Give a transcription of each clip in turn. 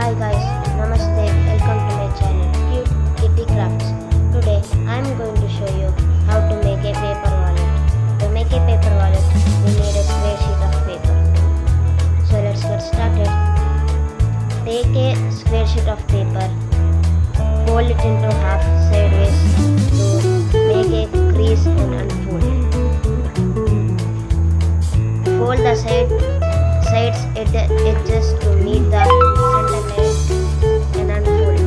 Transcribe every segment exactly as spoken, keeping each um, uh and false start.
Hi guys, Namaste, welcome to my channel Cute Kitty Crafts. Today I am going to show you how to make a paper wallet. To make a paper wallet, we need a square sheet of paper. So let's get started. Take a square sheet of paper, fold it into half sideways to make a crease and unfold. Fold the side, sides at the edges to meet the center line and unfold.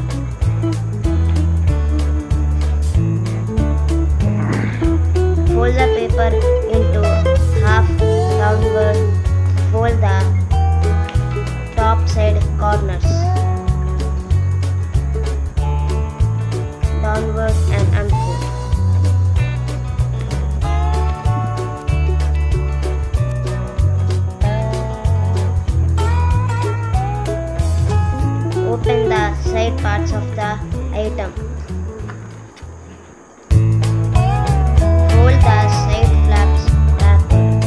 Fold the paper into half downward. Fold the top side corners downward and unfold. Open the side parts of the item. Fold the side flaps backward.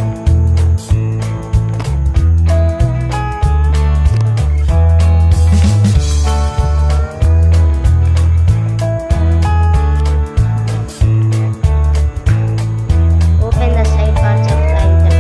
Open the side parts of the item.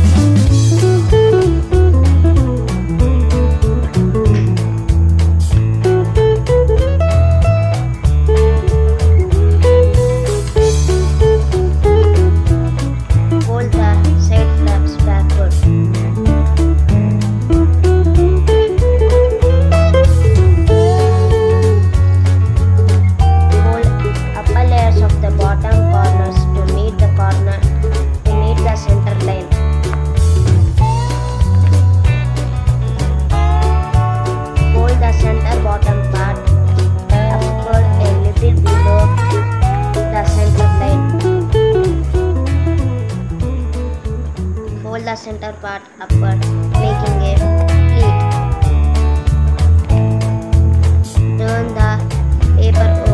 Fold the center part upward, making a pleat. Turn the paper over.